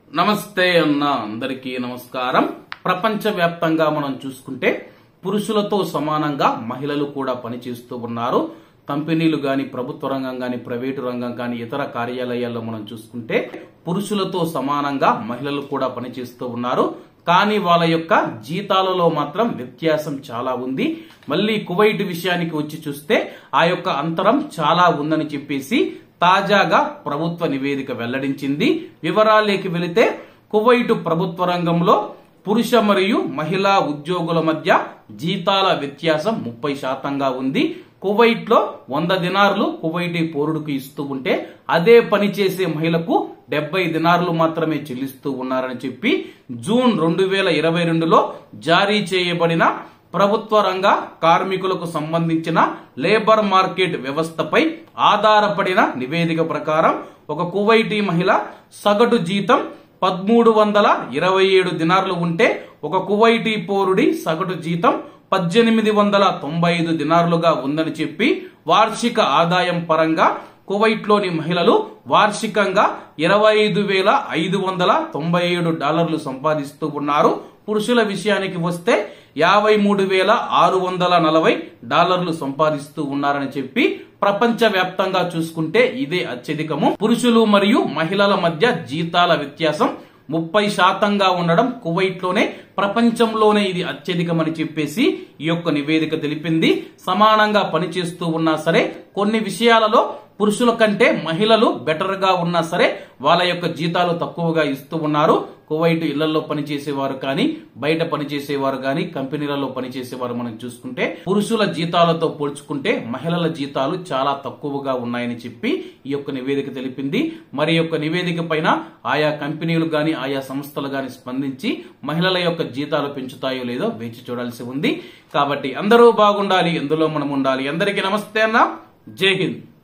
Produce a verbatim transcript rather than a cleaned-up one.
నమస్తే అన్న అందరికీ నమస్కారం। ప్రపంచవ్యాప్తంగా మనం చూసుకుంటే పురుషులతో సమానంగా మహిళలు కూడా పనిచేస్తూ ఉన్నారు। కంపెనీలు గాని, ప్రభుత్వ రంగం గాని, ప్రైవేటు రంగం గాని, ఇతర కార్యాలయాల్లో మనం చూసుకుంటే పురుషులతో సమానంగా మహిళలు కూడా పనిచేస్తూ ఉన్నారు। కానీ వాళ్ళ యొక్క జీతాలలో మాత్రం వ్యత్యాసం చాలా ఉంది। మళ్ళీ కువైట్ విషయానికి వచ్చి చూస్తే ఆ యొక్క అంతరం చాలా ఉందని చెప్పేసి తాజాగా ప్రభుత్వ నివేదిక వెల్లడించింది। వివరాల్లోకి వెళితే కువైట్ ప్రభుత్వ రంగంలో పురుష మరియు మహిళా ఉద్యోగుల మధ్య జీతాల వ్యత్యాసం ముప్పై శాతంగా ఉంది। కువైట్ లో వంద దినార్లు కువైటీ పౌరుడికి ఇస్తూ ఉంటే అదే పని చేసే మహిళకు డెబ్బై దినార్లు మాత్రమే చెల్లిస్తూ ఉన్నారని చెప్పి జూన్ రెండు వేల ఇరవై రెండులో జారీ చేయబడిన ప్రభుత్వ రంగ కార్మికులకు సంబంధించిన లేబర్ మార్కెట్ వ్యవస్థపై ఆధారపడిన నివేదిక ప్రకారం ఒక కువైటీ మహిళ సగటు జీతం పదమూడు వందల ఇరవై ఏడు దినార్లు ఉంటే ఒక కువైటీ పౌరుడి సగటు జీతం పద్దెనిమిది వందల తొంభై ఐదు దినార్లుగా ఉందని చెప్పి వార్షిక ఆదాయం పరంగా కువైట్ లోని మహిళలు వార్షికంగా ఇరవై ఐదు వేల ఐదు వందల తొంభై ఏడు డాలర్లు సంపాదిస్తూ ఉన్నారు। పురుషుల విషయానికి వస్తే యాభై మూడు వేల ఆరు వందల నలభై డాలర్లు సంపాదిస్తూ ఉన్నారని చెప్పి ప్రపంచ వ్యాప్తంగా చూసుకుంటే ఇదే అత్యధికము। పురుషులు మరియు మహిళల మధ్య జీతాల వ్యత్యాసం ముప్పై శాతంగా ఉండడం కువైట్ లోనే ప్రపంచంలోనే ఇది అత్యధికమని చెప్పేసి ఈ యొక్క నివేదిక తెలిపింది। సమానంగా పనిచేస్తూ ఉన్నా సరే కొన్ని విషయాలలో పురుషుల కంటే మహిళలు బెటర్ గా ఉన్నా సరే వాళ్ళ యొక్క జీతాలు తక్కువగా ఇస్తూ ఉన్నారు। కువైట్ ఇళ్లలో పనిచేసేవారు కానీ, బయట పనిచేసేవారు కానీ, కంపెనీలలో పనిచేసేవారు మనం చూసుకుంటే పురుషుల జీతాలతో పోల్చుకుంటే మహిళల జీతాలు చాలా తక్కువగా ఉన్నాయని చెప్పి ఈ యొక్క నివేదిక తెలిపింది। మరి యొక్క నివేదిక పైన ఆయా కంపెనీలు గాని, ఆయా సంస్థలు గాని స్పందించి మహిళల యొక్క జీతాలు పెంచుతాయో లేదో వేచి చూడాల్సి ఉంది। కాబట్టి అందరూ బాగుండాలి, ఎందులో మనం ఉండాలి। అందరికీ నమస్తే అన్న, జై హింద్।